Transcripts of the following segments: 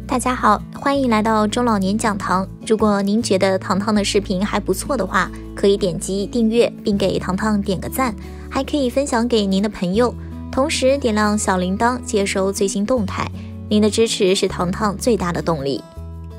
大家好，欢迎来到中老年讲堂。如果您觉得糖糖的视频还不错的话，可以点击订阅并给糖糖点个赞，还可以分享给您的朋友，同时点亮小铃铛接收最新动态。您的支持是糖糖最大的动力。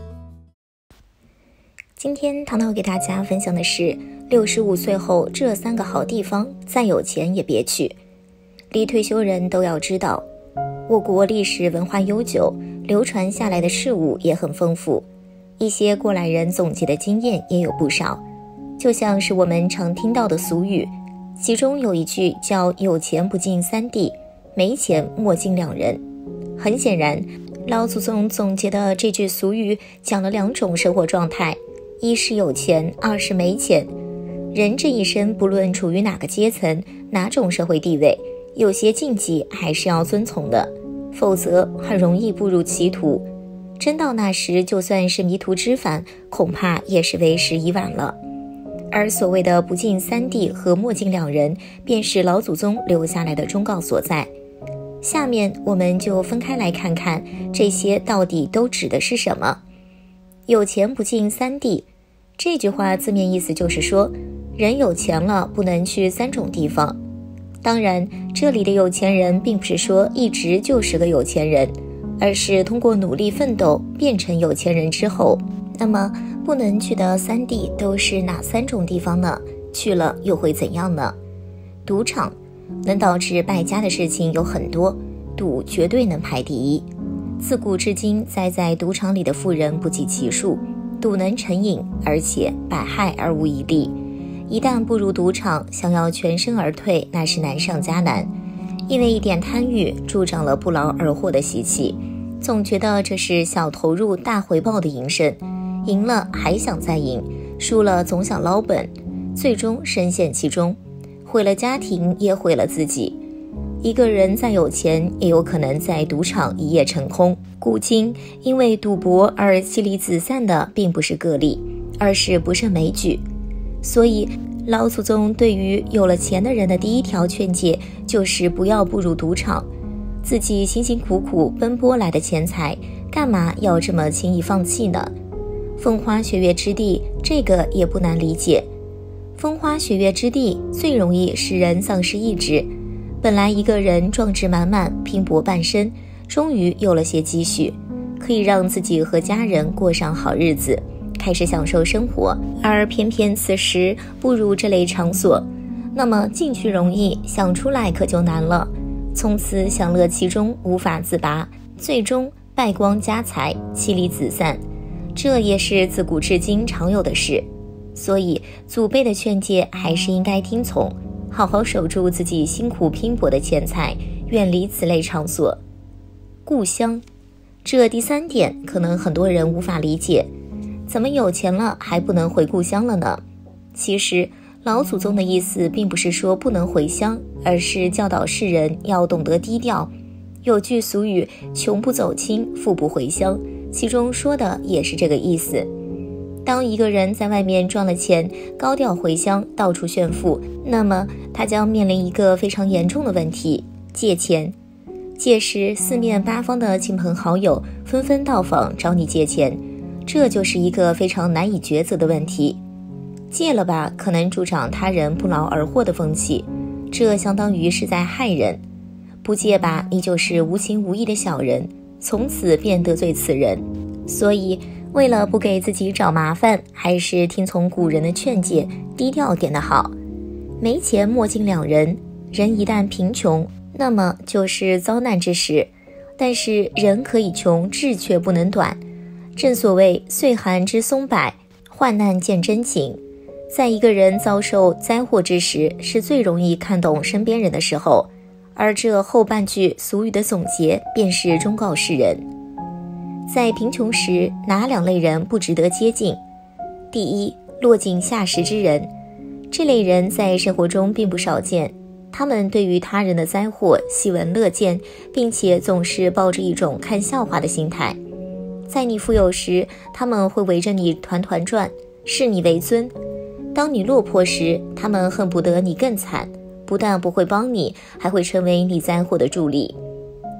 今天糖糖给大家分享的是65岁后这3个好地方，再有钱也别去。离退休人都要知道，我国历史文化悠久，流传下来的事物也很丰富，一些过来人总结的经验也有不少，就像是我们常听到的俗语，其中有一句叫有钱不进3地，没钱莫进2人。很显然，老祖宗总结的这句俗语讲了2种生活状态，一是有钱，二是没钱。人这一生不论处于哪个阶层，哪种社会地位，有些禁忌还是要遵从的，否则很容易步入歧途，真到那时就算是迷途知返，恐怕也是为时已晚了。而所谓的不进3地和莫进2人，便是老祖宗留下来的忠告所在。下面我们就分开来看看这些到底都指的是什么。有钱不进3地，这句话字面意思就是说，人有钱了不能去3种地方。当然，这里的有钱人并不是说一直就是个有钱人，而是通过努力奋斗变成有钱人之后。那么不能去的3地都是哪3种地方呢？去了又会怎样呢？赌场能导致败家的事情有很多，赌绝对能排第一。自古至今，在赌场里的富人不计其数，赌能成瘾，而且百害而无一利。一旦步入赌场，想要全身而退，那是难上加难。因为一点贪欲，助长了不劳而获的习气，总觉得这是小投入大回报的营生，赢了还想再赢，输了总想捞本，最终深陷其中，毁了家庭，也毁了自己。一个人再有钱，也有可能在赌场一夜成空。古今因为赌博而妻离子散的并不是个例，而是不胜枚举。所以老祖宗对于有了钱的人的第一条劝诫，就是不要步入赌场。自己辛辛苦苦奔波来的钱财，干嘛要这么轻易放弃呢？风花雪月之地，这个也不难理解。风花雪月之地最容易使人丧失意志。本来一个人壮志满满，拼搏半生，终于有了些积蓄，可以让自己和家人过上好日子，开始享受生活，而偏偏此时步入这类场所，那么进去容易，想出来可就难了，从此享乐其中，无法自拔，最终败光家财，妻离子散。这也是自古至今常有的事，所以祖辈的劝诫还是应该听从，好好守住自己辛苦拼搏的钱财，远离此类场所。故乡，这第3点可能很多人无法理解，怎么有钱了还不能回故乡了呢？其实老祖宗的意思并不是说不能回乡，而是教导世人要懂得低调。有句俗语，穷不走亲，富不回乡，其中说的也是这个意思。当一个人在外面赚了钱，高调回乡，到处炫富，那么他将面临一个非常严重的问题，借钱。届时四面八方的亲朋好友纷纷到访找你借钱，这就是一个非常难以抉择的问题。借了吧，可能助长他人不劳而获的风气，这相当于是在害人；不借吧，你就是无情无义的小人，从此便得罪此人。所以为了不给自己找麻烦，还是听从古人的劝诫，低调点的好。没钱莫进2人，人一旦贫穷，那么就是遭难之时。但是人可以穷，志却不能短。正所谓岁寒知松柏，患难见真情。在一个人遭受灾祸之时，是最容易看懂身边人的时候，而这后半句俗语的总结，便是忠告世人。在贫穷时，哪2类人不值得接近？第一，落井下石之人。这类人在生活中并不少见，他们对于他人的灾祸喜闻乐见，并且总是抱着一种看笑话的心态。在你富有时，他们会围着你团团转，视你为尊；当你落魄时，他们恨不得你更惨，不但不会帮你，还会成为你灾祸的助力。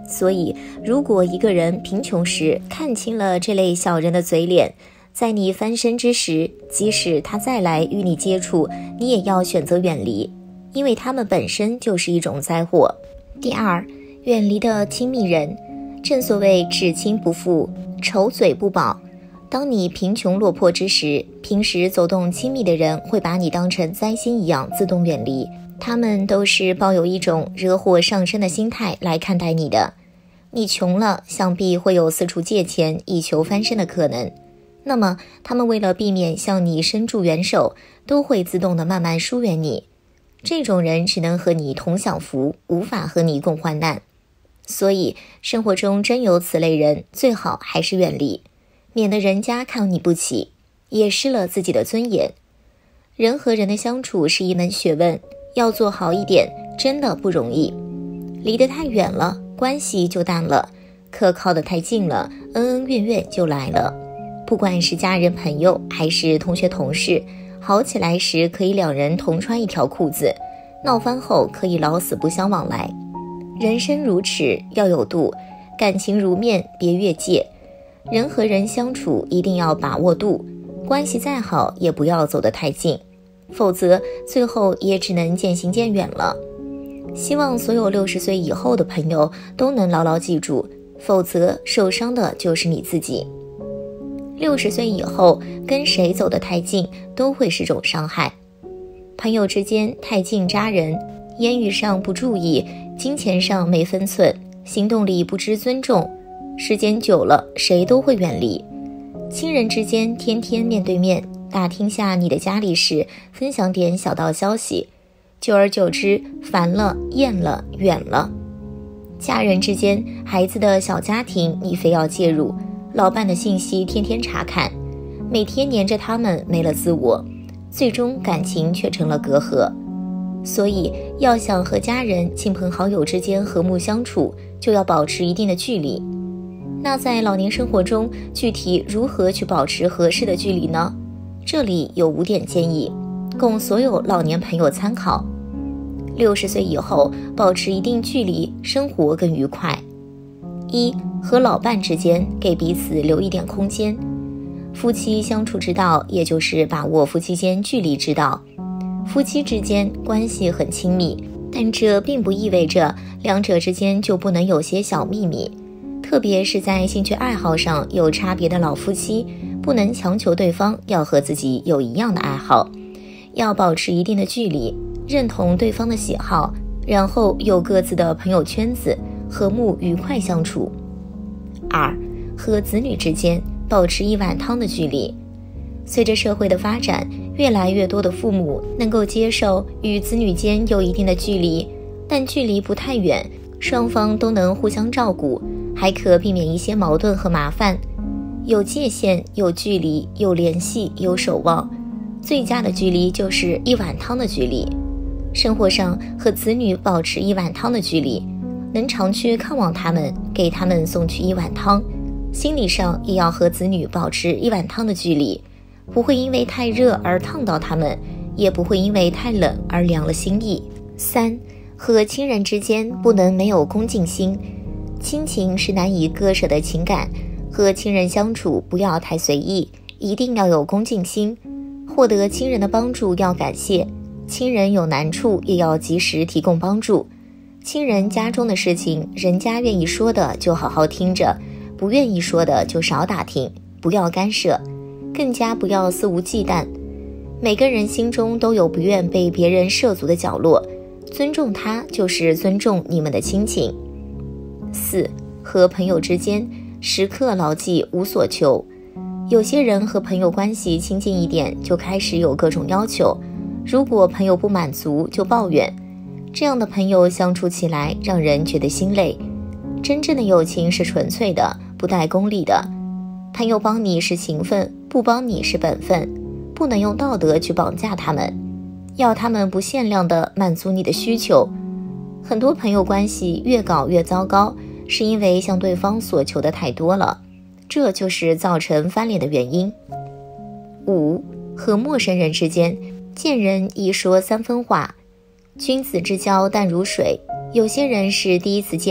所以如果一个人贫穷时看清了这类小人的嘴脸，在你翻身之时，即使他再来与你接触，你也要选择远离，因为他们本身就是一种灾祸。第二，远离的亲密人。正所谓至亲不富，丑嘴不保。当你贫穷落魄之时，平时走动亲密的人会把你当成灾星一样自动远离，他们都是抱有一种惹祸上身的心态来看待你的。你穷了，想必会有四处借钱以求翻身的可能，那么他们为了避免向你伸出援手，都会自动的慢慢疏远你。这种人只能和你同享福，无法和你共患难。所以生活中真有此类人，最好还是远离，免得人家看你不起，也失了自己的尊严。人和人的相处是一门学问，要做好一点真的不容易。离得太远了，关系就淡了；可靠得太近了，恩恩怨怨就来了。不管是家人朋友还是同学同事，好起来时可以两人同穿一条裤子，闹翻后可以老死不相往来。人生如尺，要有度；感情如面，别越界。人和人相处一定要把握度，关系再好也不要走得太近，否则最后也只能渐行渐远了。希望所有60岁以后的朋友都能牢牢记住，否则受伤的就是你自己。60岁以后跟谁走得太近都会是种伤害。朋友之间太近扎人，言语上不注意，金钱上没分寸，行动里不知尊重，时间久了谁都会远离。亲人之间天天面对面，打听下你的家里事，分享点小道消息，久而久之烦了厌了远了。家人之间，孩子的小家庭你非要介入，老伴的信息天天查看，每天黏着他们没了自我，最终感情却成了隔阂。所以要想和家人亲朋好友之间和睦相处，就要保持一定的距离。那在老年生活中，具体如何去保持合适的距离呢？这里有5点建议，供所有老年朋友参考。60岁以后保持一定距离，生活更愉快。1. 和老伴之间给彼此留一点空间。夫妻相处之道，也就是把握夫妻间距离之道。夫妻之间关系很亲密，但这并不意味着两者之间就不能有些小秘密，特别是在兴趣爱好上有差别的老夫妻，不能强求对方要和自己有一样的爱好，要保持一定的距离，认同对方的喜好，然后有各自的朋友圈子，和睦愉快相处。2. 和子女之间保持一碗汤的距离。随着社会的发展，越来越多的父母能够接受与子女间有一定的距离，但距离不太远，双方都能互相照顾，还可避免一些矛盾和麻烦。有界限，有距离，有联系，有守望，最佳的距离就是一碗汤的距离。生活上和子女保持一碗汤的距离，能常去看望他们，给他们送去一碗汤。心理上也要和子女保持一碗汤的距离，不会因为太热而烫到他们，也不会因为太冷而凉了心意。3. 和亲人之间不能没有恭敬心。亲情是难以割舍的情感，和亲人相处不要太随意，一定要有恭敬心。获得亲人的帮助要感谢，亲人有难处也要及时提供帮助。亲人家中的事情，人家愿意说的就好好听着，不愿意说的就少打听，不要干涉，更加不要肆无忌惮。每个人心中都有不愿被别人涉足的角落，尊重他就是尊重你们的亲情。4. 和朋友之间时刻牢记无所求。有些人和朋友关系亲近一点，就开始有各种要求，如果朋友不满足就抱怨，这样的朋友相处起来让人觉得心累。真正的友情是纯粹的，不带功利的。朋友帮你是情分，不帮你是本分，不能用道德去绑架他们，要他们不限量地满足你的需求。很多朋友关系越搞越糟糕，是因为向对方所求的太多了，这就是造成翻脸的原因。5. 和陌生人之间见人一说3分话。君子之交淡如水，有些人是第一次见，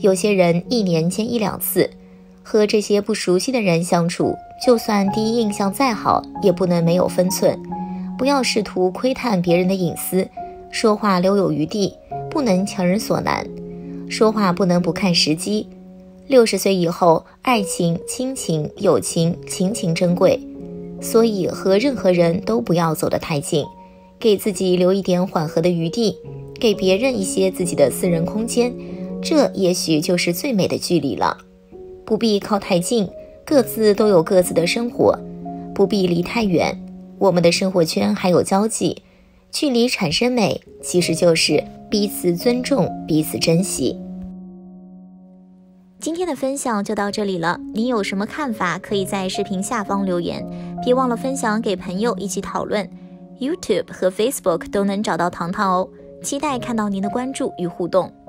有些人1年见1、2次，和这些不熟悉的人相处，就算第一印象再好，也不能没有分寸。不要试图窥探别人的隐私，说话留有余地，不能强人所难。说话不能不看时机。60岁以后，爱情、亲情、友情，情情珍贵，所以和任何人都不要走得太近，给自己留一点缓和的余地，给别人一些自己的私人空间，这也许就是最美的距离了。不必靠太近，各自都有各自的生活，不必离太远，我们的生活圈还有交际，距离产生美，其实就是彼此尊重，彼此珍惜。今天的分享就到这里了，你有什么看法可以在视频下方留言，别忘了分享给朋友一起讨论。 YouTube 和 Facebook 都能找到糖糖哦，期待看到您的关注与互动。